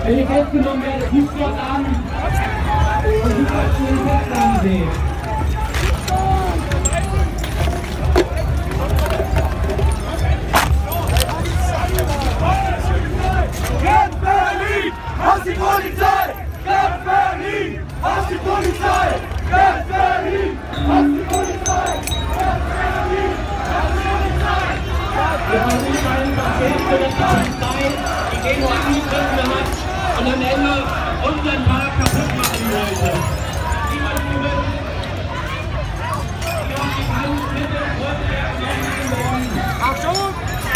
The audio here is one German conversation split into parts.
Wenn ihr festgenommen werdet, ruft dort an und ruft euch zu den Festnahmen sehen. Ganz Berlin! Aus die Polizei! Ganz Berlin! Aus die Polizei! Ganz Berlin! Aus die Polizei! Ganz Berlin! Aus die Polizei! Wir versuchen einfach für das Polizei, die gehen nur angegriffen hat und am Ende unseren Park kaputt machen wollte. Niemand gewinnt. Wir haben die Handschritte und Achtung!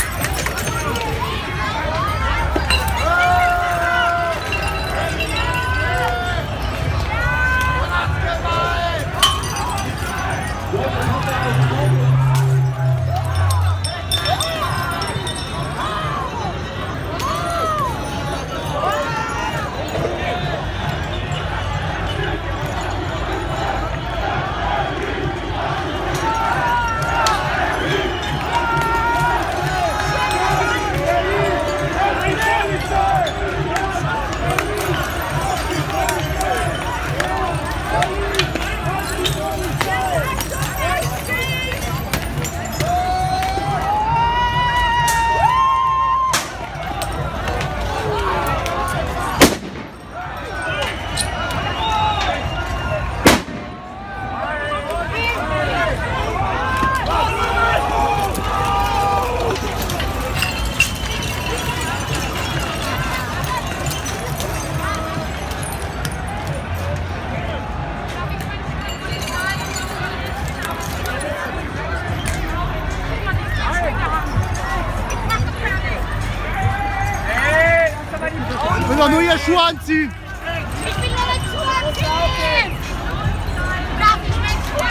Ich will doch nur ihr Schuhe anziehen. Ich will nur meine Schuhe anziehen! Darf ich meine Schuhe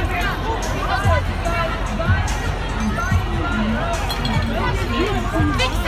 anziehen?